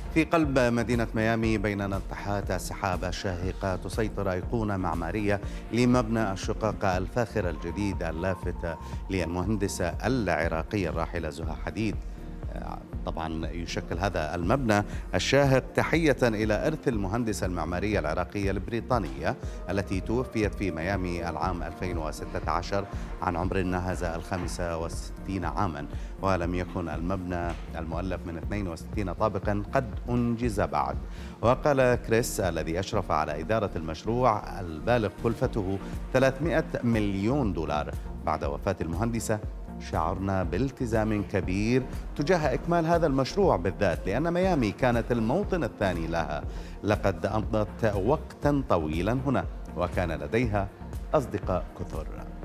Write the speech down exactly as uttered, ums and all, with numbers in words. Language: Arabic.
في قلب مدينة ميامي بين ناطحات السحاب الشاهقة تسيطر أيقونة معمارية لمبنى الشقق الفاخر الجديد اللافت للمهندسة العراقية الراحلة زها حديد. طبعا يشكل هذا المبنى الشاهق تحية إلى إرث المهندسة المعمارية العراقية البريطانية التي توفيت في ميامي العام ألفين وستة عشر عن عمر ناهز الخامسة والستين عاما، ولم يكن المبنى المؤلف من اثنين وستين طابقا قد أنجز بعد. وقال كريس الذي أشرف على إدارة المشروع البالغ كلفته ثلاثمئة مليون دولار بعد وفاة المهندسة: شعرنا بالتزام كبير تجاه إكمال هذا المشروع بالذات لأن ميامي كانت الموطن الثاني لها، لقد أمضت وقتا طويلا هنا وكان لديها أصدقاء كثر.